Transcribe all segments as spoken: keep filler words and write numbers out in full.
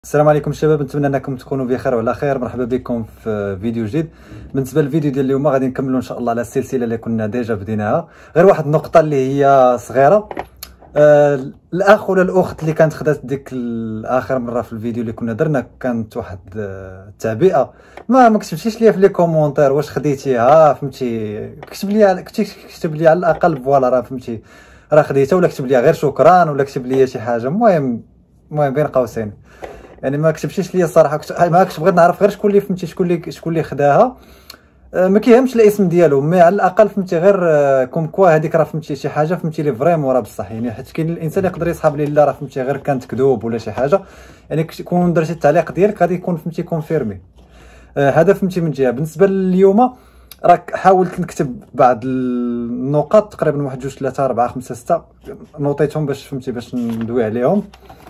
السلام عليكم شباب، نتمنى انكم تكونوا بخير وعلى خير. مرحبا بكم في فيديو جديد. بالنسبه للفيديو ديال اليوم غادي نكملوا ان شاء الله على السلسله اللي كنا ديجا بديناها، غير واحد النقطه اللي هي صغيره. آه الاخ ولا الاخت اللي كانت خدات ديك اخر مره في الفيديو اللي كنا درنا كانت واحد التعبئه، ما ما كتبتيش ليا في لي كومونتير واش خديتيها، فهمتي؟ كتب لي كتب لي على الاقل فوالا راه فهمتي راه خديتها، ولا كتب لي غير شكرا، ولا كتب لي شي حاجه. المهم المهم بين قوسين يعني ما كتبتيش ليا الصراحه، ما كنت بغيت نعرف غير شكون اللي فهمتي شكون اللي شكون اللي خداها. أه ما كيهمش الاسم ديالو، مي على الاقل فهمتي غير أه كوم كوا هذيك راه فهمتي شي حاجه فهمتي لي فريمون راه بصح، يعني حيت كاين الانسان يقدر يصحاب لي لا راه فهمتي غير كانت كذوب ولا شي حاجه، يعني كون درتي التعليق ديالك غادي يكون فهمتي كونفيرمي. أه هذا فهمتي من جهه. بالنسبه لليوم راك حاولت نكتب بعض النقط تقريبا واحد جوج ثلاثه اربعه خمسه سته، نوطيتهم باش فهمتي باش ندوي عليهم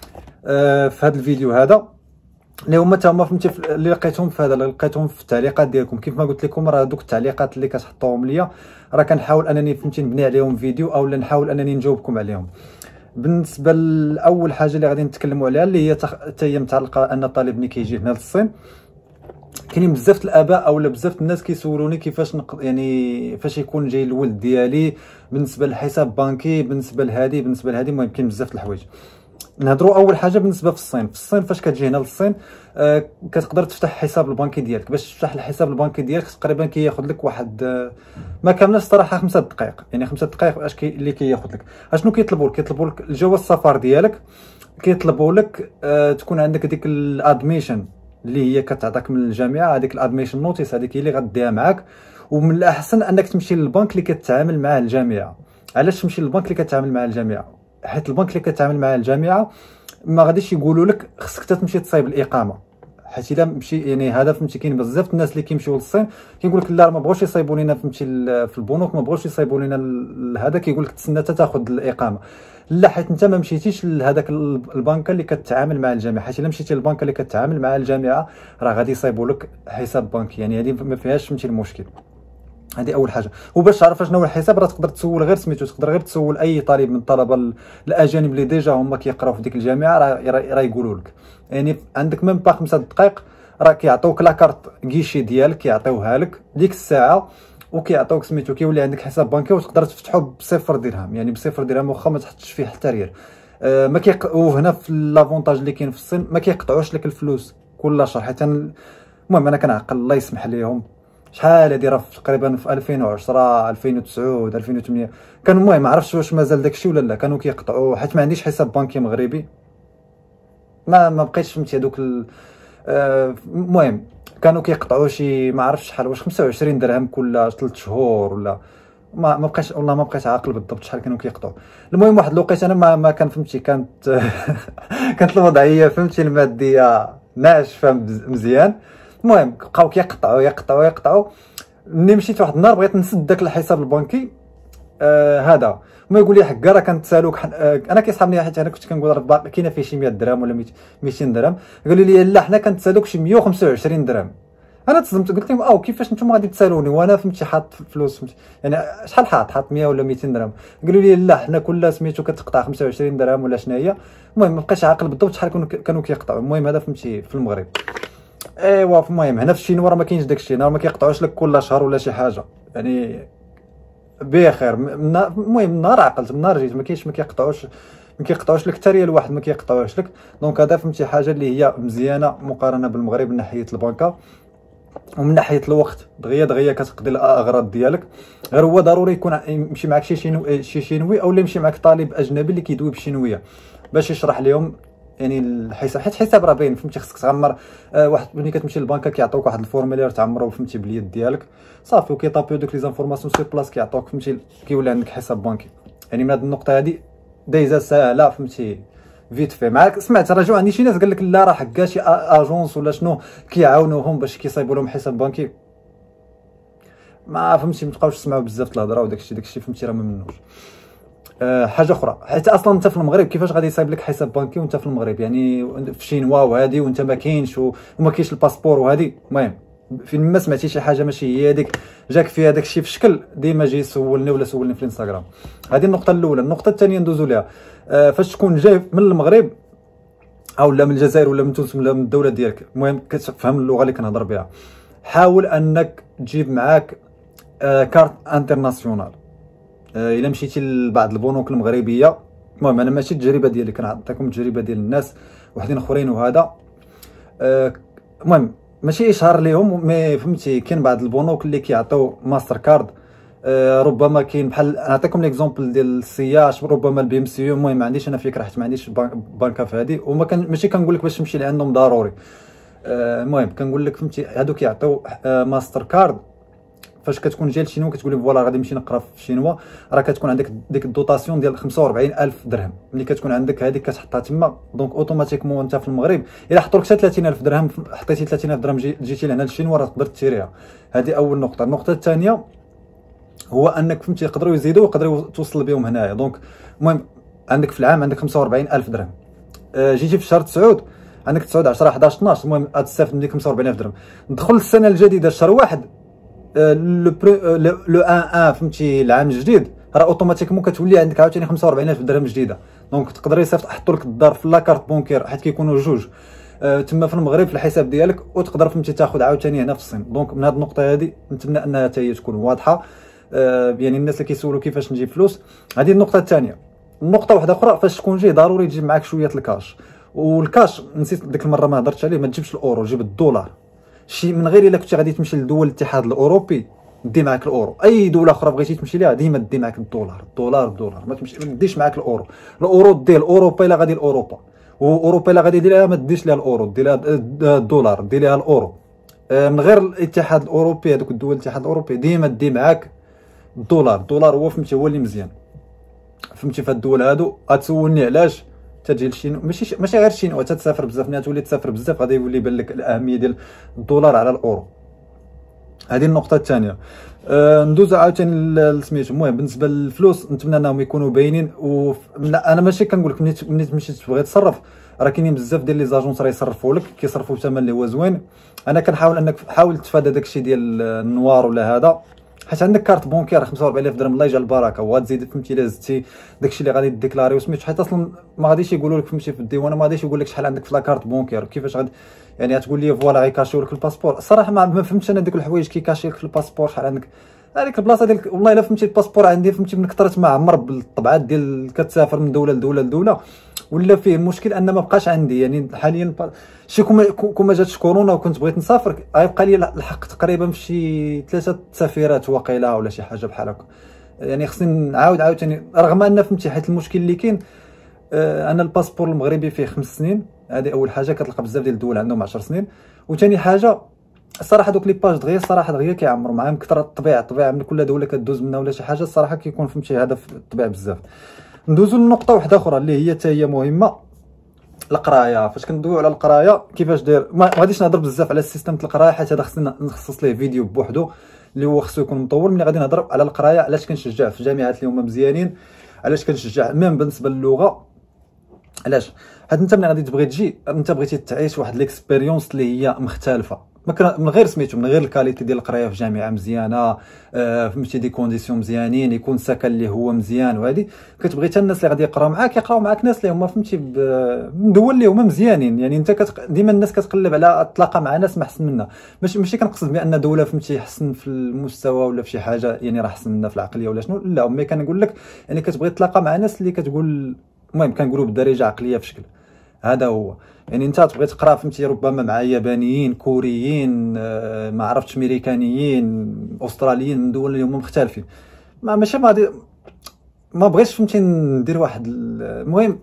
أه في هذا الفيديو هذا اللي هما تا هما فهمتي اللي لقيتهم في هذا اللي لقيتهم في التعليقات ديالكم. كيف ما قلت لكم راه دوك التعليقات اللي كتحطوهم ليا راه كنحاول انني فهمتي نبني عليهم فيديو او نحاول انني نجاوبكم عليهم. بالنسبه لاول حاجه اللي غادي نتكلموا عليها اللي هي حتى هي متعلقه ان الطالب ملي كيجي هنا للصين، كاينين بزاف الاباء اولا بزاف الناس كيسولوني كيفاش نق... يعني فاش يكون جاي الولد ديالي بالنسبه للحساب بانكي، بالنسبه لهادي بالنسبه لهادي. المهم كاين بزاف الحوايج. نهضروا اول حاجه بالنسبه في الصين. في الصين فاش كتجي هنا للصين آه كتقدر تفتح الحساب البنكي ديالك. باش تفتح الحساب البنكي ديالك تقريبا كياخذ لك واحد آه ما كاملش الصراحه خمسة دقائق، يعني خمسة دقائق اش كي اللي كياخذ لك. اشنو كيطلبوا لك؟ كيطلبوا لك الجواز السفر ديالك، كيطلبوا لك آه تكون عندك ديك الادميشن اللي هي كتعطاك من الجامعه، هذيك الادميشن نوتيس هذيك هي اللي غديها معاك. ومن الاحسن انك تمشي للبنك اللي كتعامل معاه الجامعه. علاش تمشي للبنك اللي كتعامل معاه الجامعه؟ حيت البنك اللي كتعامل معاه الجامعه ما غاديش يقولوا لك خصك تمشي تصايب الاقامه، حيت الا مشي يعني هذا فهمتي كاين بزاف الناس اللي كيمشيو للصين كيقول لك لا ما بغاوش يصايبوا لينا فهمتي في البنوك، ما بغاوش يصايبوا لينا هذا، كيقول لك تسنى حتى تاخذ الاقامه. لا حيت انت ما مشيتيش لهذاك البنكه اللي كتعامل مع الجامعه، حيت الا مشيتي للبنكه اللي كتعامل مع الجامعه راه غادي يصايبوا لك حساب بنكي، يعني هذه ما فيهاش فهمتي المشكل. هذه اول حاجه. وباش تعرف شنو هو الحساب راه تقدر تسول غير سميتو، تقدر غير تسول اي طالب من الطلبه الاجانب اللي ديجا هما كيقراو في ديك الجامعه راه راه يقولوا لك. يعني عندك ميم با خمسة دقائق راه كيعطيوك لاكارت كيشي ديالك كيعطيوها لك ديك الساعه، وكيعطيوك سميتو كيولي عندك حساب بنكي وتقدر تفتحو بصفر درهم، يعني بصفر درهم واخا ما تحطش فيه حتى ريال. أه ما كيق... وهنا في لافونتاج اللي كاين في الصين ما كيقطعوش لك الفلوس كل شهر. حيت المهم انا كنعقل الله يسمح ليهم شحال هادي راه تقريبا في ألفين وعشرة ألفين وتسعة ألفين وثمانية كان. المهم ما عرفتش واش مازال داكشي ولا لا، كانوا كيقطعوا حيت ما عنديش حساب بنكي مغربي، ما ما بقيتش فهمتي هذوك المهم آه كانوا كيقطعوا شي ما عرفتش شحال، واش خمسة وعشرين درهم كل ثلاث شهور ولا ما ما بقيتش والله ما بقيت عاقل بالضبط شحال كانوا كيقطعوا. المهم واحد الوقيته انا ما, ما كان فهمتي كانت كانت الوضعيه فهمتي الماديه ناشفه مزيان. المهم بقاو كيقطعوا يقطعوا يقطعوا. ملي مشيت واحد النهار بغيت نسد داك الحساب البنكي آه هذا، وما يقول لي حكا راه كنتسالوك آه انا كيصحابني حيت انا كنت كنقول راه باقي كاينه فيه شي مية درهم ولا ميتين درهم، قالوا لي لا حنا كنتسالوك شي مية وخمسة وعشرين درهم. انا تصدمت قلت لهم او كيفاش نتوما غادي تسالوني وانا فهمتي حاط فلوس فهمتي يعني شحال حاط حاط مية ولا ميتين درهم. قالوا لي لا حنا كل سميتو كتقطع خمسة وعشرين درهم ولا شنو هي. المهم ما بقيتش عاقل بالضبط شحال كانوا كيقطعوا. المهم هذا فهمتي في المغرب. ايوا المهم هنا في الشينوا راه ما كاينش داكشي، هنا ما كيقطعوش لك كل شهر ولا شي حاجه، يعني بخير. المهم من نهار عقلت من نهار جيت ما كاينش ما كيقطعوش ما كيقطعوش لك حتى ريال واحد ما كيقطعوش لك. دونك هذا فهمتي حاجه اللي هي مزيانه مقارنه بالمغرب من ناحيه البنكه ومن ناحيه الوقت. دغيا دغيا كتقضي الاغراض ديالك. غير هو ضروري يكون يمشي معك شي شينوي شي شينوي او اللي يمشي معك طالب اجنبي اللي كيدوي بالشينويه باش يشرح لهم يعني الحساب، حيت الحساب راه باين فهمتي خصك تغمر آه واحد ملي كتمشي للبنكه كيعطوك واحد الفورمولير تعمرو فهمتي باليد ديالك صافي، وكيطابيو دوك لي زانفورماسيون سي بلاص كيعطوك فهمتي كيولي عندك حساب بنكي. يعني من هذه النقطه هذه دايزه ساهله فهمتي فيت في معاك. سمعت راه جاو عندي شي ناس قال لك لا راه حكا شي اجونس ولا شنو كيعاونوهم باش كيصايبوا لهم حساب بنكي. ما فهمتي ما تبقاوش تسمعوا بزاف الهضره وداكشي داكشي فهمتي راه ما منوش. أه حاجه اخرى حيت اصلا انت في المغرب كيفاش غادي يصايب لك حساب بنكي وانت في المغرب يعني في شينوا وهادي وانت ما كاينش وما كاينش الباسبور وهادي. المهم فين ما سمعتي شي حاجه ماشي هي هذيك جاك فيها داكشي في الشكل ديما جي سولني ولا سولني في الانستغرام. هذه النقطه الاولى. النقطه الثانيه ندوزو ليها أه فاش تكون جاي من المغرب او لا من الجزائر ولا من تونس ولا من الدوله ديالك، المهم كتفهم اللغه اللي كنهضر بها. حاول انك تجيب معاك آه كارت انترناسيونال. آه الا مشيتي لبعض البنوك المغربيه، المهم انا ماشي التجربه ديالي، كنعطيكم التجربه ديال الناس وحدين اخرين، وهذا آه المهم ماشي اشهار ليهم، مي فهمتي كاين بعض البنوك اللي كيعطيو ماستر كارد. آه ربما كاين بحال نعطيكم ليكزومبل ديال السياش، ربما البي ام سي يو، المهم ما عنديش انا فكره حيت ما عنديش بنكه في هذه، وما كان ماشي كنقول لك باش تمشي لعندهم ضروري. آه المهم كنقول لك فهمتي هادو كيعطيو آه ماستر كارد. فاش كتكون جاي لشينوا كتقول لهم فوالا غادي نمشي نقرا في الشينوا، راه كتكون عندك ديك الدوطاسيون ديال خمسة وأربعين ألف درهم. ملي كتكون عندك هذيك كتحطها تما، دونك اوتوماتيكمون انت في المغرب الا حطوا لك ثلاثين ألف درهم، حطيتي ثلاثين ألف درهم جيتي لهنا للشينوا راه تقدر تشريها. هذه اول نقطه. النقطه الثانيه هو انك فهمتي يقدروا يزيدوا ويقدروا توصل بهم هنايا. دونك المهم عندك في العام عندك خمسة وأربعين ألف درهم، أه جيتي في شهر تسعود عندك تسعود عشرة حداش اثناش، المهم غتستافد من ديك خمسة وأربعين ألف درهم. ندخل السنه الجديده شهر واحد لو لو ان ان فهمتي العام الجديد، راه اوتوماتيكمون كتولي عندك عاوتاني خمسة وأربعين ألف درهم جديده. دونك تقدر يصيفط يحطوا لك الدار في لاكارت بونكير حيت كيكونوا جوج أه تما في المغرب في الحساب ديالك، وتقدر فهمتي تاخذ عاوتاني هنا في الصين. دونك من هذه النقطه هذه نتمنى انها حتى هي تكون واضحه. أه يعني الناس اللي كيسولوا كيفاش نجيب فلوس، هذه النقطه الثانيه. النقطه واحده اخرى، فاش تكون جاي ضروري تجيب معاك شويه الكاش، والكاش نسيت ديك المره ما هضرتش عليه، ما تجيبش الاورو، جيب الدولار. شي من غير الا كنتي غادي تمشي لدول الاتحاد الاوروبي دي معاك الاورو، اي دوله اخرى بغيتي تمشي ليها ديما دي معاك الدولار. الدولار الدولار ما تمشي ما ديش معاك الاورو. الاورو دير اوروبا الا غادي لاوروبا، واوروبا الا غادي دير ما ديش ليها الاورو، دير لها الدولار، دير لها الاورو. من غير الاتحاد الاوروبي هذوك الدول الاتحاد الاوروبي ديما دي معاك الدولار. الدولار هو فهمتي هو اللي مزيان فهمتي. في الدول هادو غتسولني علاش تجي للشين، ماشي ماشي غير الشين، وتتسافر بزاف. ملي تولي تسافر بزاف غادي يولي يبان لك الاهميه ديال الدولار على الاورو. هذه النقطه الثانيه. أه ندوز عاوتاني سميتو. المهم بالنسبه للفلوس نتمنى انهم يكونوا باينين. و انا ماشي كنقول لك ملي تمشي تبغي تصرف راه كاينين بزاف ديال لي زاجونس راه يصرفوا لك كيصرفوا بثمن اللي هو زوين. انا كنحاول انك حاول تفادى داكشي ديال النوار ولا هذا، حيت عندك كارت بونكير خمسة وأربعين ألف درهم الله يجعل البركه، وغتزيد فهمتي الا زدتي داكشي اللي غادي ديكلاري وسميتو، حيت اصلا ما غاديش يقولوا لك فهمتي في الديوانه، ما غاديش يقول لك شحال عندك في لاكارت بونكير كيفاش غادي يعني تقول لي فوالا غيكاشيو لك الباسبور. الصراحه ما فهمتش انا ديك الحوايج كيكاشي لك في الباسبور شحال عندك هذيك البلاصه ديال والله الا فهمتي. الباسبور عندي فهمتي من كثرت ما عمر بالطبعات ديال كتسافر من دوله لدوله لدوله، ولا فيه المشكل ان ما بقاش عندي يعني حاليا. شي كوما كوما جاتش كورونا وكنت بغيت نسافر غيبقى لي الحق تقريبا في شي ثلاثه تسافيرات واقيلا ولا شي حاجه بحال هكا. يعني خصني نعاود عاوتاني رغم ان فهمتي حيت المشكل اللي كاين آه انا الباسبور المغربي فيه خمس سنين. هذه اول حاجه، كتلقى بزاف ديال الدول عندهم عشر سنين. وثاني حاجه الصراحه دوك لي باج دغيا الصراحه دغيا كيعمروا معاهم كثر الطبيعه الطبيعه من كل دوله كدوز منها ولا شي حاجه الصراحه كيكون فهمتي هذا في الطبيعه بزاف. ندوزو لنقطه واحده اخرى اللي هي حتى هي مهمه، القرايه. فاش كندويو على القرايه كيفاش داير، ما غاديش نهضر بزاف على السيستم ديال القرايه حيت هذا خصنا نخصص ليه فيديو بوحدو اللي هو خصو يكون مطول. ملي غادي نهضر على القرايه علاش كنشجع في الجامعات اللي هما مزيانين، علاش كنشجع ميم بالنسبه للغه، علاش حيت انت ملي غادي تبغي تجي انت بغيتي تعيش واحد ليكسبيريونس اللي هي مختلفه من غير سميتو من غير الكاليتي ديال القرايه في جامعه مزيانه آه فهمتي دي كونديسيون مزيانين، يكون سكن اللي هو مزيان. وهذه كتبغي حتى الناس اللي غادي يقراو معاك يقراو معاك ناس اللي هما فهمتي من دول اللي هما مزيانين. يعني انت كتق... ديما الناس كتقلب على تلاقى مع ناس ما احسن منا، ماشي ماشي كنقصد بان دوله فهمتي احسن في المستوى ولا في شي حاجه يعني راه احسن منا في العقليه ولا شنو، لا مي كنقول لك يعني كتبغي تلاقى مع ناس اللي كتقول المهم كنقولوا بالدارجه عقليه في شكل هذا هو. يعني انت تبغي تقرا فهمتي ربما مع يابانيين كوريين آه ما عرفتش امريكانيين استراليين من دول اللي هما مختلفين، ما ماشي ما ما بغيتش فهمتي ندير واحد المهم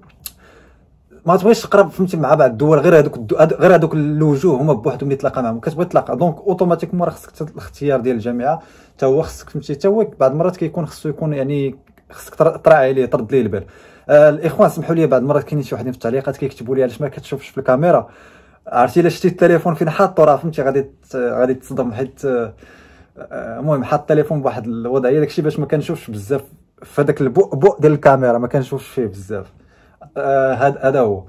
ما تبغيش تقرا فهمتي مع بعض الدول غير هذوك غير هذوك الوجوه هما بوحدهم اللي تلاقى معهم كتبغي تلاقى. دونك اوتوماتيكمون راه خصك الاختيار ديال الجامعه حتى هو خصك فهمتي حتى هو بعض المرات كيكون خصو يكون يعني خصك تراعي عليه ترد ليه البال. آه الاخوان سمحوا لي بعض المرات كاينين شي وحدين في التعليقات كيكتبوا لي علاش ما كتشوفش في الكاميرا. عرفتي الا شتي التليفون فين حاطو راه فهمتي غادي غادي تصدم حيت المهم آه حاط التليفون بواحد الوضعيه داكشي باش ما كنشوفش بزاف في هذاك البؤبؤ ديال الكاميرا ما كنشوفش فيه بزاف. هذا آه هذا هو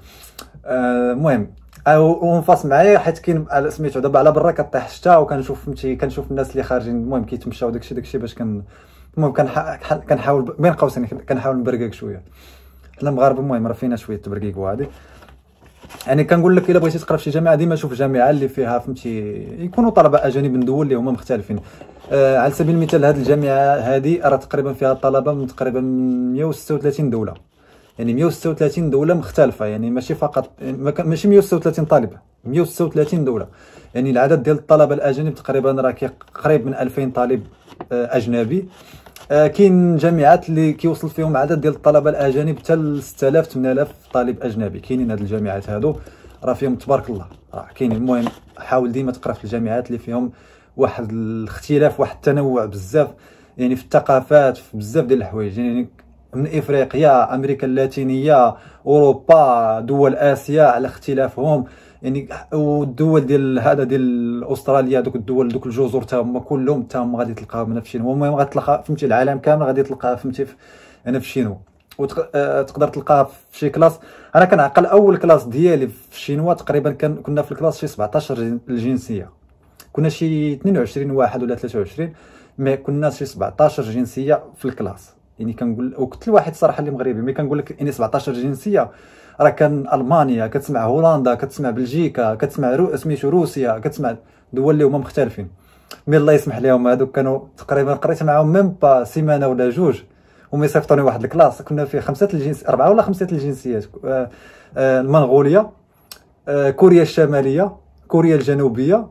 المهم آه ونفاص معايا حيت كاين سميتو دابا على برا كطيح الشتا وكنشوف فهمتي كنشوف الناس اللي خارجين المهم كيتمشاو داكشي داكشي باش كن المهم كنحاول بين قوسين كنحاول نبرقق شويه حنا المغاربه المهم راه فينا شويه تبرقيق وهادي. يعني كنقول لك الا بغيتي تقرا في شي جامعه ديما شوف جامعه اللي فيها فهمتي يكونوا طلبه اجانب من دول اللي هما مختلفين. آه على سبيل المثال هذه الجامعه هذه راه تقريبا فيها طلبه من تقريبا مية وستة وثلاثين دوله، يعني مية وستة وثلاثين دوله مختلفه، يعني ماشي فقط ماشي مية وستة وثلاثين طالب، مية وستة وثلاثين دوله. يعني العدد ديال الطلبه الاجانب تقريبا راه قريب من ألفين طالب آه اجنبي. آه كاين جامعات اللي كيوصل فيهم عدد ديال الطلبه الاجانب حتى ل ستة آلاف ثمانية آلاف طالب اجنبي. كاينين هاد الجامعات هادو راه فيهم تبارك الله راه كاينين. المهم حاول ديما تقرا في الجامعات اللي فيهم واحد الاختلاف، واحد التنوع بزاف، يعني في الثقافات، في بزاف ديال الحوايج، يعني من افريقيا، امريكا اللاتينيه، اوروبا، دول اسيا على اختلافهم، يعني والدول ديال هذا ديال استراليا، دوك الدول دوك الجزر تا هما كلهم تا هما غادي تلقاهم هنا في الشينوا. المهم غتلقى فهمتي العالم كامل غادي تلقاها فهمتي هنا في الشينوا، وتقدر تلقاها في شي كلاس. انا كنعقل اول كلاس ديالي في الشينوا تقريبا كان كنا في الكلاس شي سبعطاش الجنسيه، كنا شي اثنين وعشرين واحد ولا ثلاثة وعشرين، مي كنا شي سبعطاش جنسيه في الكلاس. يعني كنقول وقلت لواحد صراحه اللي مغربي، مي كنقول لك يعني سبعطاش جنسيه راه كان المانيا، كتسمع هولندا، كتسمع بلجيكا، كتسمع رو... سميتو روسيا، كتسمع دول اللي هما مختلفين. مي الله يسمح لهم هذوك كانوا تقريبا قريت معاهم ميم با سيمانه ولا جوج ومي صيفطوني واحد الكلاس كنا فيه خمسه الجنس اربعه ولا خمسه الجنسيات. آه آه المنغوليا، آه كوريا الشماليه، كوريا الجنوبيه،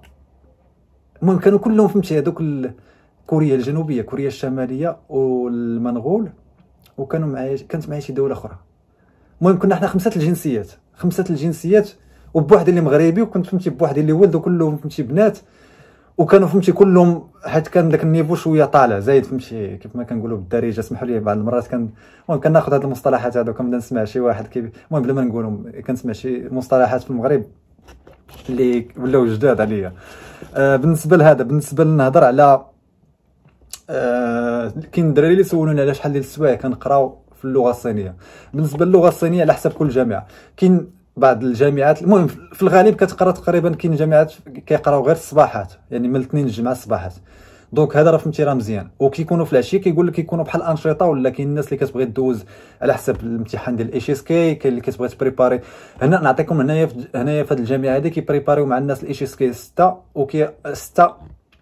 المهم كانوا كلهم فهمتي هذوك كوريا الجنوبيه، كوريا الشماليه والمنغول، وكانوا معايا كانت معايا شي دوله اخرى. المهم كنا حنا خمسه الجنسيات، خمسه الجنسيات وبواحد اللي مغربي، وكنت فهمتي بواحد اللي ولد، وكلهم فهمتي بنات، وكانوا فهمتي كلهم حيت كان داك النيفو شويه طالع زايد فهمتي كيف ما كنقولوا بالدارجه. اسمحوا لي بعض المرات كان المهم كناخذ هاد المصطلحات هادو، كنبدا نسمع شي واحد كيف المهم بلا ما نقولهم كنسمع شي مصطلحات في المغرب اللي ولاو جداد عليا. آه بالنسبه لهذا، بالنسبه لنهضر على آه كاين الدراري اللي سولوني على شحال ديال السوايع كنقراو في اللغه الصينيه. بالنسبه للغه الصينيه على حسب كل جامعه، كاين بعض الجامعات المهم في الغالب كتقرا تقريبا، كاين جامعات كيقراو غير الصباحات، يعني من الاثنين للجمعه الصباحات. دونك هذا راه فهمتي راه مزيان. وكيكونوا في العشيه كيقول لك كيكونوا بحال انشطه، ولا كاين الناس اللي كتبغي دوز على حسب الامتحان ديال الاش اس كي، كاين اللي كتبغي تبريباري. هنا نعطيكم هنايا في هنايا في هذه الجامعه هذه كيبريباريو مع الناس الاش اس كي ستة، وكي ستة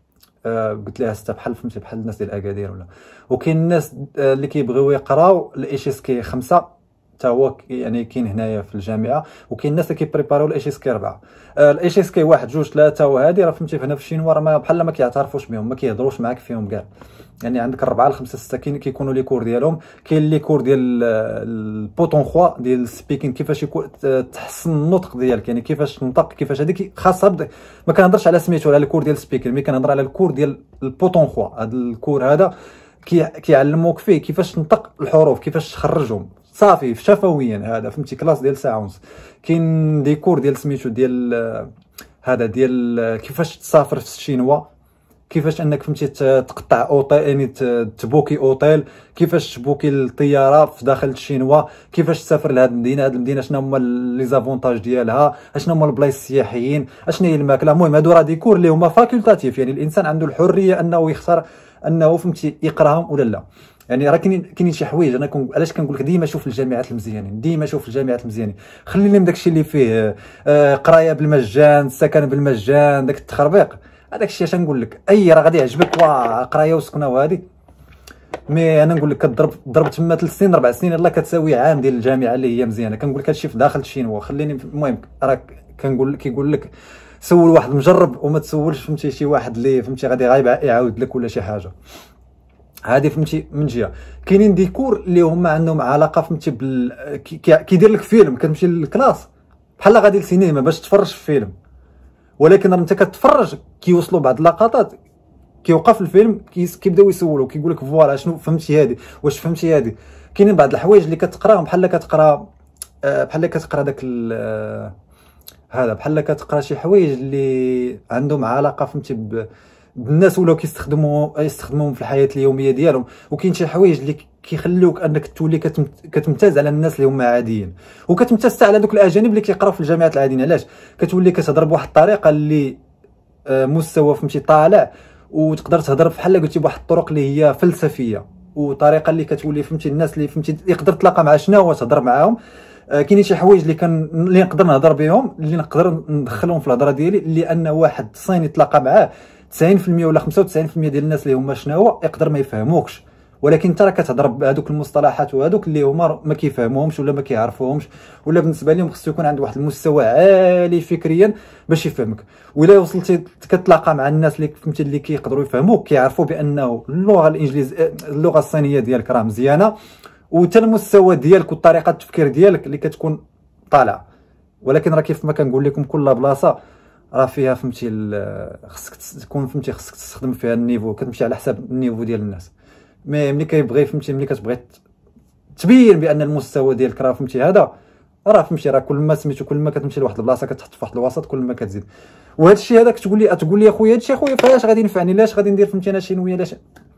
آه قلت لها ستة بحال فهمتي بحال الناس ديال اكادير ولا. وكاين الناس آه اللي كيبغيو يقراو الاش اس كي خمسة حتى هو يعني كاين هنايا في الجامعه. وكاين الناس اللي كيبريباريو الاش اس كي أربعة، الاش اس كي واحد جوج ثلاثة، وهذه راه فهمتي هنا في الشينوا راه بحال ما كيعترفوش بهم، ما كيهضروش معاك فيهم كاع. يعني عندك أربعة لخمسة ستة كاين كيكونوا لي كور ديالهم. كاين لي كور ديال البوطون خوا ديال السبيكين، كيفاش يكون تحسن النطق ديالك، يعني كيفاش تنطق، كيفاش هذيك خاصها بد... ما كنهضرش على سميتو على الكور ديال السبيكين، مي كنهضر على الكور ديال البوطون خوا. هذا الكور هذا كي كيعلموك فيه كيفاش تنطق الحروف، كيفاش تخرجهم صافي شفويا. هذا فهمتي كلاس ديال ساعه ونص. كاين دي كور ديال سميتو ديال هذا ديال كيفاش تسافر في الشينوا، كيفاش انك فهمتي تقطع اوطيل، يعني تبوكي اوطيل، كيفاش تبوكي الطياره في داخل الشينوا، كيفاش تسافر لهاد المدينه، هاد المدينه شنو هما لي زافونتاج ديالها، اشنو هما البلايص السياحيين، اشنو هي الماكله. المهم هادو راه ديكور اللي هما فاكولتاتيف، يعني الانسان عنده الحريه انه يختار انه فهمتي يقراهم ولا لا. يعني راه كاينين كاينين شي حوايج انا كن... علاش كنقول لك ديما شوف الجامعات المزيانين، ديما شوف الجامعات المزيانين. خليني من داكشي اللي فيه آه قرايه بالمجان، السكن بالمجان، داك التخربيق، هذاك الشيء اش نقول لك. اي راه غادي يعجبك واه قرايه وسكنه وهذه، مي انا نقول لك كضرب ضرب تما ثلاث سنين اربع سنين يلاه كتساوي عام ديال الجامعه اللي هي مزيانه. كنقول لك هادشي في داخل الشينوا. خليني المهم راه كنقول لك كيقول لك سول واحد مجرب وما تسولش فهمتي شي واحد اللي فهمتي غادي غايب يعاود لك ولا شي حاجه. هذه فهمتي من جهه. كاينين ديكور اللي هما عندهم علاقه فهمتي بال كيدير لك فيلم، كتمشي للكلاس بحال غادي للسينما باش تفرج في فيلم، ولكن انت كتفرج كيوصلوا بعض اللقطات كيوقف الفيلم كيبداو يسولوا كيقول لك فوالا شنو فهمتي هذه، واش فهمتي هذه. كاينين بعض الحوايج اللي كتقراهم بحال كتقرا بحال كتقرا داك هذا بحال كتقرا شي حوايج اللي عندهم علاقه فهمتي بالناس ولاو كيستخدموا يستخدموهم في الحياه اليوميه ديالهم. وكاين شي حوايج اللي كيخلوك انك تولي كتمتاز على الناس اللي هما عاديين، وكتمتاز على دوك الاجانب اللي كيقراو في الجامعات العاديين. علاش؟ كتولي كتهضر بواحد الطريقه اللي مستوى فهمتي طالع، وتقدر تهضر بحال قلتي بواحد الطرق اللي هي فلسفيه، وطريقه اللي كتولي فهمتي الناس اللي فهمتي يقدر تلاقى مع شناهو تهضر معاهم آه كاينين شي حوايج اللي كان اللي نقدر نهضر بهم، اللي نقدر ندخلهم في الهضره ديالي، لان واحد صيني تلاقى معاه تسعين في المية ولا خمسة وتسعين في المية ديال الناس اللي هما شناهو يقدر ما يفهموكش، ولكن انت راه كتهضر بهذوك المصطلحات وهذوك اللي هما ما كيفهموهمش ولا ما كيعرفوهمش، ولا بالنسبه لهم خصو يكون عند واحد المستوى عالي فكريا باش يفهمك. ولا وصلتي كتلاقى مع الناس اللي فهمتي اللي كيقدروا يفهموك، كيعرفوا بانه اللغه الانجليزيه اللغه الصينيه ديالك راه مزيانه، وتا المستوى ديالك وطريقه التفكير ديالك اللي كتكون طالعه. ولكن راه كيف ما كنقول لكم كل بلاصه راه فيها فهمتي خصك تكون فهمتي خصك تستخدم فيها النيفو، كتمشي على حساب النيفو ديال الناس. مي ملي كيبغي فهمتي ملي كتبغي تبين بان المستوى ديالك راه فهمتي هذا راه فهمتي راه كل ما سميتو كل ما كتمشي لواحد البلاصه كتحط في واحد الوسط كل ما كتزيد. وهذا الشيء هذا كتقول لي تقول لي اخويا هذا الشيء اخويا فاش غادي ينفعني، لاش غادي ندير فهمتي انا شنو هي لاش.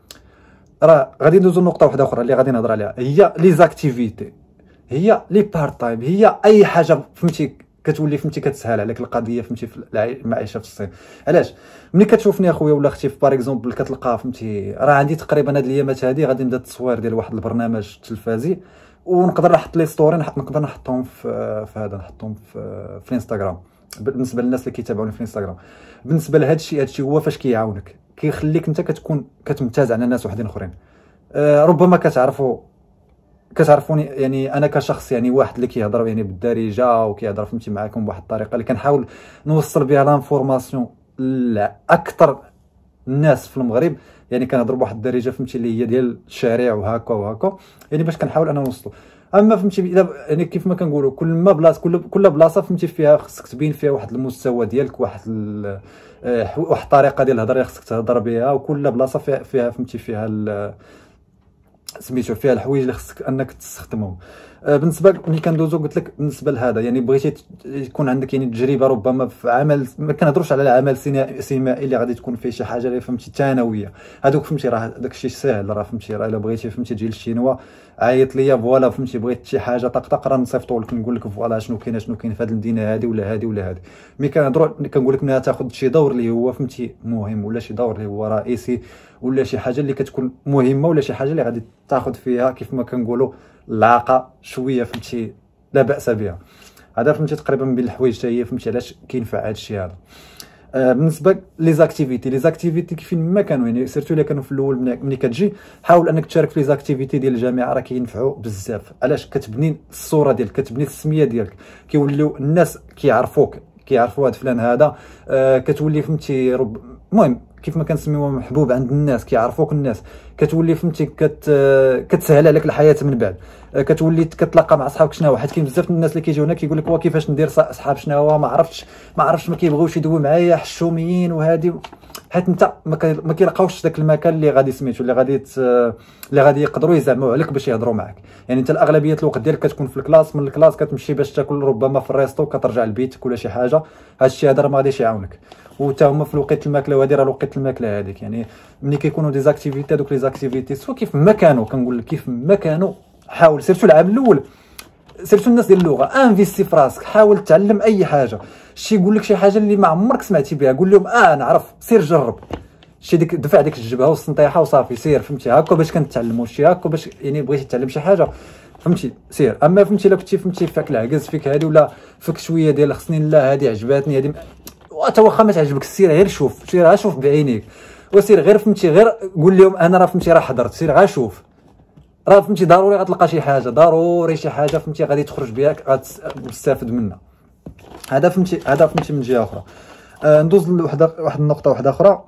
راه غادي ندوزو لنقطه واحده اخرى اللي غادي نهضر عليها، هي لي زاكتيفيتي، هي لي بارت تايم، هي اي حاجه فهمتي كتولي فهمتي كتسهل عليك القضيه فهمتي في المعيشه في الصين. علاش ملي كتشوفني اخويا ولا اختي في باغ اكزومبل كتلقى فهمتي راه عندي تقريبا هاد الايامات هادي غادي نبدا التصوير ديال واحد البرنامج تلفازي، ونقدر نحط لي ستوري نحط نقدر نحطهم في في هذا نحطهم في في الانستغرام. بالنسبه للناس اللي كيتابعوني في الانستغرام، بالنسبه لهذا الشيء هذا الشيء هو فاش كيعاونك كيخليك انت كتكون كتمتاز على ناس وحدين اخرين. أه ربما كتعرفوا كتعرفوني يعني انا كشخص يعني واحد اللي كيهضر يعني بالدارجه وكيهضر فهمتي معاكم بواحد الطريقه اللي كنحاول نوصل بها لانفورماسيون لاكثر الناس في المغرب، يعني كنهضر بواحد الدارجه فهمتي اللي هي ديال الشارع وهكا وهكا، يعني باش كنحاول انا نوصلو. اما فهمتي الا يعني كيف ما كنقولوا كل ما بلاصه كل كل بلاصه فهمتي فيها خصك تبين فيها واحد المستوى ديالك، واحد واحد الطريقه ديال الهضره اللي خصك تهضر بها، وكل بلاصه فيها فيها فهمتي فيها سميتو فيها الحوايج اللي خصك انك تستخدمهم. آه بالنسبه ملي كندوزو قلت لك بالنسبه لهذا يعني بغيتي يكون عندك يعني تجربه ربما في عمل، ما كنهضروش على العمل سينمائي اللي غادي تكون فيه شي حاجه اللي فهمتي ثانويه، هذوك فهمتي راه داك الشيء ساهل، راه فهمتي راه الا بغيتي فهمتي تجي للشينوا عيط ليا فوالا فهمتي بغيت شي حاجه طقطق راه نصيفطو لك نقول لك فوالا شنو كاين شنو كاين في هذه المدينه هذه ولا هذه ولا هذه. ملي كنهضروا كنقول لك ملي تاخذ شي دور اللي هو فهمتي مهم ولا شي دور اللي هو رئيسي ولا شي حاجه اللي كتكون مهمه ولا شي حاجه اللي غادي تاخذ فيها كيف ما كنقولوا العاقه شويه فهمتي لا باس بها. هذا فهمتي تقريبا من بين الحوايج حتى هي فهمتي علاش كينفع هذا الشيء هذا. آه بالنسبه لي زاكتيفيتي لي زاكتيفيتي كيفين ما كانوا يعني سيرتو الا كانوا في الاول ملي كتجي حاول انك تشارك في لي زاكتيفيتي ديال الجامعه، راه كينفعوا بزاف. علاش كتبني الصوره ديالك كتبني السميه ديالك، كيوليو الناس كيعرفوك كيعرفوا هذا فلان هذا. آه كتولي فهمتي رب المهم كيف ما كنسميوه محبوب عند الناس، كيعرفوك الناس، كتولي فهمتي كت كتسهل عليك الحياه من بعد. كتولي كتلاقى مع صحابك شناهو، حيت كاين بزاف الناس اللي كيجيو هنا كيقول لك وا كيفاش ندير صحاب شناهو ما عرفتش ما عرفتش ما كيبغيوش يدويو معايا حشوميين وهادي، حيت انت ما كيلقاوش داك المكان اللي غادي سميتو اللي غادي اللي غادي يقدروا يزعموا عليك باش يهضروا معاك. يعني انت الاغلبيه الوقت ديالك كتكون في الكلاس، من الكلاس كتمشي باش تاكل ربما في الريستو كترجع لبيتك ولا شي حاجه. هادشي هذا راه ما غاديش يعاونك، وتا هما في الوقت الماكله وهادي راه الوقت الماكله هذيك. يعني ملي كيكونوا دي زاكتيفيتي هذوك لي زاكتيفيتي سوا كيف ما كانوا كنقول لك كيف ما كانوا، حاول سيرتو العام الاول سيرتو الناس ديال اللغه انفيستي في راسك، حاول تعلم اي حاجه. شي يقول لك شي حاجه اللي ما عمرك سمعتي بها قول لهم اه نعرف، سير جرب شي ديك دفع ديك الجبهه والسنطيحه وصافي سير فهمتي هكا باش كنتعلموا شي هكا باش يعني بغيتي تعلم شي حاجه فهمتي سير. اما فهمتي الا كنتي فهمتي فاك العكز فيك هذه ولا فيك شويه ديال خصني لا هذه عجباتني هذه حتى واخا ما تعجبك سير غير شوف سير غير شوف بعينيك وسير غير فهمتي غير قول لهم انا راه فهمتي راه حضرت سير غير شوف راه فهمتي ضروري غتلقى شي حاجه ضروري شي حاجه فهمتي غادي تخرج بها غتستافد منها. هذا فهمتي هذا فهمتي من جهه اخرى. آه ندوز لواحد واحد النقطه واحده اخرى.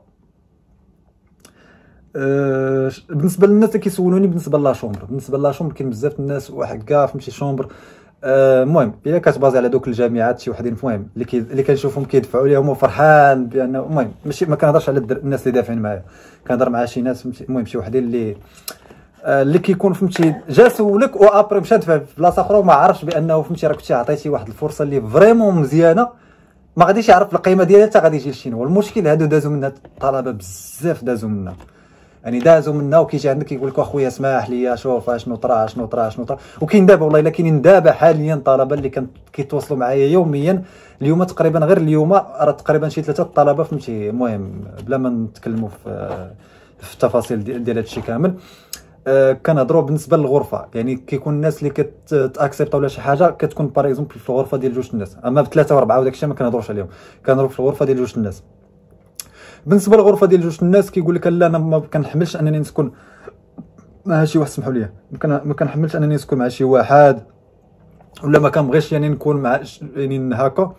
أه بالنسبه للناس اللي كيسولوني بالنسبه لا شومبر بالنسبه لا شومبر كاين بزاف الناس واحد كاع فهمتي شومبر. المهم أه الا كتبازي على دوك الجامعات شي وحدين المهم اللي كي اللي كنشوفهم كيدفعوا ليهم وفرحان بانه المهم ماشي ما كنهضرش على الناس اللي دافعين معايا، كنهضر مع شي ناس فهمتي المهم شي وحدين اللي أه اللي كيكون فهمتي جا سولك وابري مشى دفع في بلاصه اخرى وما عرفش بانه فهمتي راه كنتي عطيتي واحد الفرصه اللي فريمون مزيانه ما غاديش يعرف القيمه ديالها حتى غادي يجي لشينوا. المشكل هادو دازوا منها الطلبه بزاف دازوا منها يعني دازوا منا وكيجي عندك يقول لك اخويا اسمح لي شوف شنو طرا شنو طرا شنو طرا. وكاين دابا والله الا كاينين دابا حاليا طلبه اللي كان كيتواصلوا معايا يوميا. اليوم تقريبا غير اليوم راه تقريبا شي ثلاثه الطلبه فهمتي المهم بلا ما نتكلموا في في التفاصيل ديال هذا الشيء كامل. آه كنهضروا بالنسبه للغرفه، يعني كيكون الناس اللي كتاكسبت ولا شي حاجه كتكون باغ اكزومبل في الغرفه ديال جوج الناس، اما بثلاثه واربعه وداك الشيء ما كنهضروش عليهم، كنهضروا في الغرفه ديال جوج الناس. بالنسبه للغرفه ديال جوج الناس كيقول لك لا انا ما كنحملش انني نسكن مع شي واحد، سمحوا لي ما كنحملش انني نسكن مع شي واحد، ولا ما كنبغيش يعني نكون مع يعني هكا.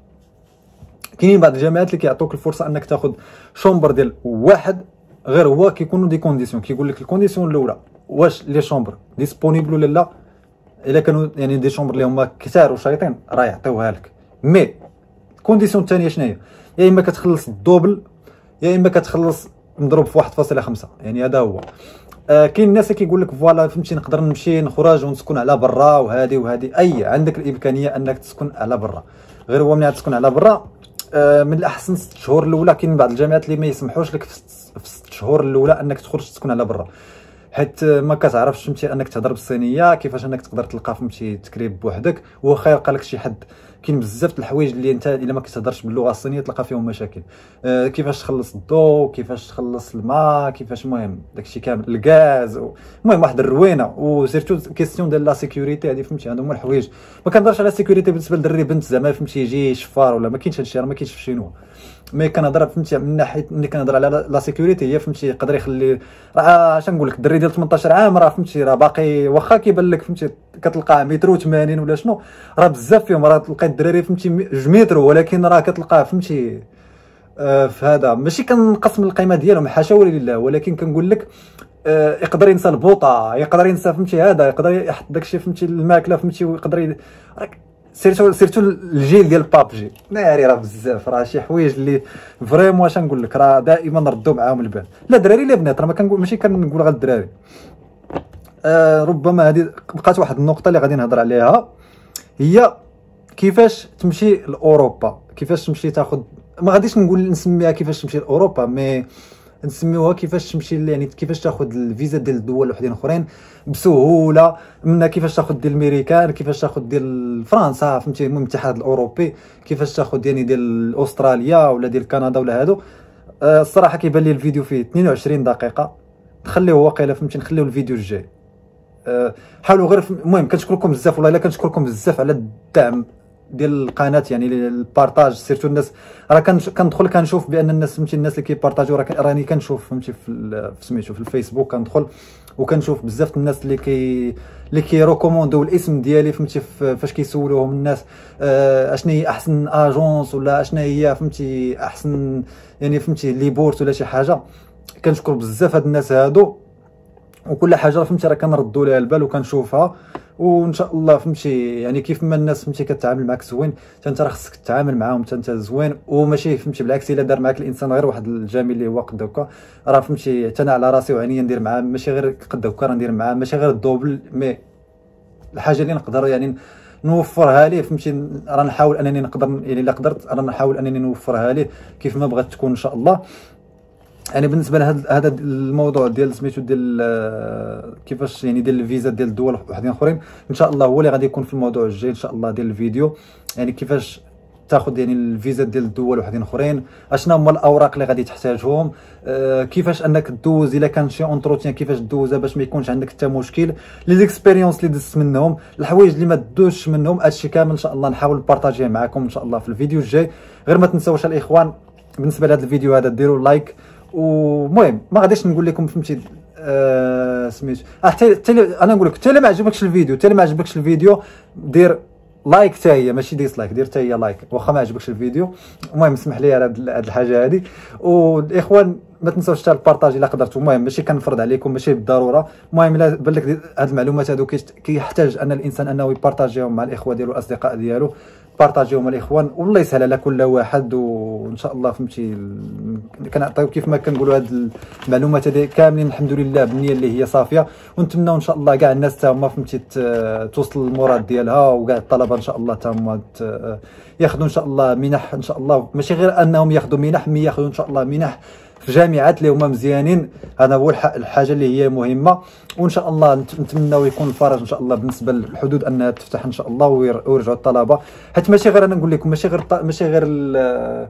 كاينين بعض الجامعات اللي كيعطوك الفرصه انك تاخذ شومبر ديال واحد، غير هو كيكونوا دي كونديسيون، كيقول لك الكونديسيون الاولى واش لي شومبر ديسپونيبل ولا لا. الا كانوا يعني دي شومبر اللي هما كثار وشايطين راه يعطيوها لك، مي الكونديسيون الثانيه شنو هي؟ يا اما كتخلص الدوبل يا اما كتخلص مضروب في واحد فاصلة خمسة، يعني هذا هو. آه كاين الناس اللي كيقول لك فوالا فهمتي نقدر نمشي نخرج ونسكن على برا وهذه وهذه، اي عندك الامكانيه انك تسكن على برا، غير هو ملي تسكن على برا آه من الاحسن ست شهور الاولى. كاين بعض الجامعات اللي ما يسمحوش لك في ست شهور الاولى انك تخرج تسكن على برا، حيت ما كتعرفش فهمتي انك تهضر بالصينيه، كيفاش انك تقدر تلقى فهمتي تكريب بوحدك، واخا يلقى لك شي حد. كاين بزاف د الحوايج اللي انت الا ما كتهضرش باللغه الصينيه تلقى فيهم مشاكل. آه كيفاش تخلص الضوء، كيفاش تخلص الماء، كيفاش المهم داكشي كامل، الغاز، المهم واحد الروينه. وسيرتو كيستيون ديال لا سيكوريتي هذه فهمتي، هادو هما الحوايج. ما كنهضرش على سيكوريتي بالنسبه للدري بنت زعما فهمتي يجي شفار ولا ما كاينش هادشي، راه ما كاينش في الشينوا. مي كنهضر فهمتي من ناحيه ملي كنهضر على لا سيكوريتي هي فهمتي يقدر يخلي راه اش نقول لك الدري ديال ثمنطاش عام راه فهمتي راه باقي، واخا كيبان لك فهمتي كتلقاه متر وثمانين ولا شنو، راه بزاف فيهم. راه تلقى الدراري فهمتي جوج متر ولكن راه كتلقاه فهمتي آه في هذا. ماشي كنقص من القيمه ديالهم حاشا لله، ولكن كنقول لك آه يقدر ينسى البوطه، يقدر ينسى فهمتي هذا، يقدر يحط داكشي فهمتي الماكله فهمتي، ويقدر ي... سيرتو سيرتو الجيل ديال بابجي ناري راه بزاف، راه شي حوايج اللي فريمون واش نقول لك راه دائما نردوا معاهم البال. لا دراري لا بنات، راه ما كنقول ماشي كنقول غير الدراري. آه ربما هذه بقات واحد النقطه اللي غادي نهضر عليها، هي كيفاش تمشي لاوروبا، كيفاش تمشي تاخذ، ما غاديش نقول نسميها كيفاش تمشي لاوروبا، مي نسميوها كيفاش تمشي يعني كيفاش تاخذ الفيزا ديال الدول وحدين اخرين بسهوله، منها كيفاش تاخذ ديال الميريكان، كيفاش تاخذ ديال فرنسا فهمتي، المهم الاتحاد الاوروبي، كيفاش تاخذ يعني ديال استراليا ولا ديال كندا ولا هادو. أه الصراحه كيبان لي الفيديو فيه اثنين وعشرين دقيقه، نخليوه واقيلا فهمتي، نخليو الفيديو الجاي. أه حاولوا غير، المهم كنشكركم بزاف والله الا كنشكركم بزاف على الدعم ديال القناه، يعني البارطاج. سيرتو الناس راه كندخل كنشوف بان الناس فهمتي، الناس اللي كيبارطاجيو راني كنشوف فهمتي في سميتو في الفيسبوك، كندخل وكنشوف بزاف الناس اللي كي اللي كيروكوموندو الاسم ديالي فهمتي، فاش كيسولوهم الناس آه اشنا هي احسن اجونس ولا اشنا هي فهمتي احسن يعني فهمتي لي بورت ولا شي حاجه. كنشكر بزاف هاد الناس هادو، وكل حاجه فهمتي راه كنردوا ليها البال وكنشوفها، وان شاء الله فهمتي يعني كيف ما الناس فهمتي كتعامل معاك زوين، حتى انت راه خصك تتعامل معاهم حتى انت زوين، وماشي فهمتي بالعكس الا دار معاك الانسان غير واحد الجميل اللي هو قد هكا، راه فهمتي حتى انا على راسي وعينيا ندير معاه، ماشي غير قد هكا راه ندير معاه ماشي غير الدوبل، مي الحاجه اللي نقدر يعني نوفرها ليه فهمتي، راه نحاول انني نقدر يعني الا قدرت راه نحاول انني نوفرها ليه كيف ما بغات تكون ان شاء الله. يعني بالنسبه لهذا هذا الموضوع ديال سميتو ديال كيفاش يعني ديال الفيزا ديال الدول وحدين اخرين، ان شاء الله هو اللي غادي يكون في الموضوع الجاي ان شاء الله ديال الفيديو، يعني كيفاش تاخذ يعني الفيزا ديال الدول وحدين اخرين، اشنا هما الاوراق اللي غادي تحتاجهم، آه كيفاش انك دوز الا كان شي اونتروتيان كيفاش دوزها باش ما يكونش عندك حتى مشكل، لي زيكسبيريونس اللي دزت منهم، الحوايج اللي ما دوزش منهم، هادشي كامل ان شاء الله نحاول نبارطاجيه معكم ان شاء الله في الفيديو الجاي. غير ما تنساوش الاخوان بالنسبه لهذا الفيديو هذا ديروا لايك، ومهم ما غاديش نقول لكم فهمتي آه سميتو حتى انا نقول لك حتى ما عجبكش الفيديو، حتى ما عجبكش الفيديو دير لايك حتى هي، ماشي ديسلايك، دير حتى هي لايك واخا ما عجبكش الفيديو. المهم اسمح لي على هذه الحاجه هذه، والاخوان ما تنساوش حتى البارطاج الا قدرتوا، المهم ماشي كنفرض عليكم ماشي بالضروره، المهم الا بان لك هذه المعلومات هذو كيحتاج ان الانسان انه يبارطاجيهم مع الاخوه ديالو والاصدقاء ديالو، بارطاجيهم الاخوان والله يسهل على كل واحد، وان شاء الله فهمتي كنعطيو كيف ما كنقولوا هاد المعلومات هذه كاملين الحمد لله بالنيه اللي هي صافيه، ونتمناو ان شاء الله كاع الناس تا هما فهمتي توصل المراد ديالها، وكاع الطلبه ان شاء الله تا هما ياخذوا ان شاء الله منح، ان شاء الله ماشي غير انهم ياخذوا منح، مي ياخذوا ان شاء الله منح في جامعات اللي هما مزيانين، هذا هو الحاجه اللي هي مهمه، وان شاء الله نتمناو يكون الفرج ان شاء الله بالنسبه للحدود انها تفتح ان شاء الله ويرجعوا الطلبه، حيت ماشي غير انا نقول لكم ماشي غير ماشي غير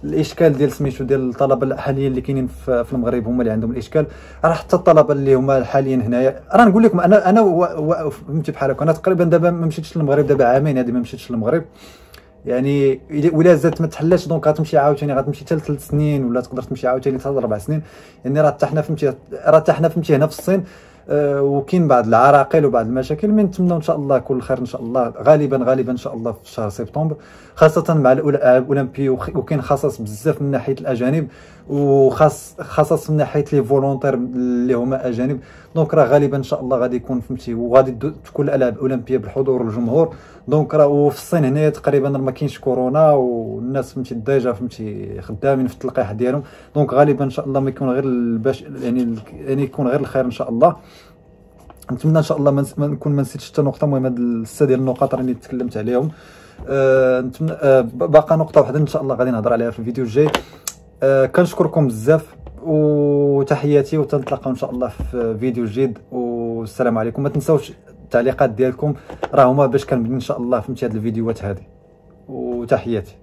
الاشكال ديال سميتو ديال الطلبه الحاليين اللي كاينين في المغرب هما اللي عندهم الاشكال، راه حتى الطلبه اللي هما حاليا هنايا راه نقول لكم انا انا فهمتي بحال هكا. انا تقريبا دابا ما مشيتش للمغرب، دابا عامين هذه ما مشيتش للمغرب، يعني ولا زادت ما تحلاش دونك غتمشي عاوتاني غتمشي حتى ثلاث سنين ولا تقدر تمشي عاوتاني حتى اربع سنين، يعني راه حتى حنا فهمتي راه حتى حنا فهمتي هنا في الصين أه وكاين بعض العراقيل وبعض المشاكل. من نتمنوا ان شاء الله كل خير ان شاء الله، غالبا غالبا ان شاء الله في شهر سبتمبر، خاصه مع الاولمبي، وكاين خصص بزاف من ناحيه الاجانب وخاص خصص من ناحيه لي فولونتير اللي هما اجانب. دونك راه غالبا ان شاء الله غادي يكون فهمتي، وغادي تكون الالعاب الاولمبيه بالحضور الجمهور. دونك راه وفي الصين هنايا تقريبا ما كاينش كورونا، والناس فهمتي ديجا فهمتي خدامين في التلقيح ديالهم. دونك غالبا ان شاء الله ما يكون غير باش يعني يعني يكون غير الخير ان شاء الله. نتمنى ان شاء الله ما نكون ما نسيتش حتى نقطه مهمه، هاد السته ديال النقاط راني تكلمت عليهم. أه نتمنى أه باقا نقطه واحده ان شاء الله غادي نهضر عليها في الفيديو الجاي. أه كنشكركم بزاف وتحياتي، وتنتلاقاو ان شاء الله في فيديو جديد، والسلام عليكم. ما تنساوش التعليقات ديالكم راه هما باش كنبني ان شاء الله فهمتي هاد الفيديوهات هذه، وتحياتي.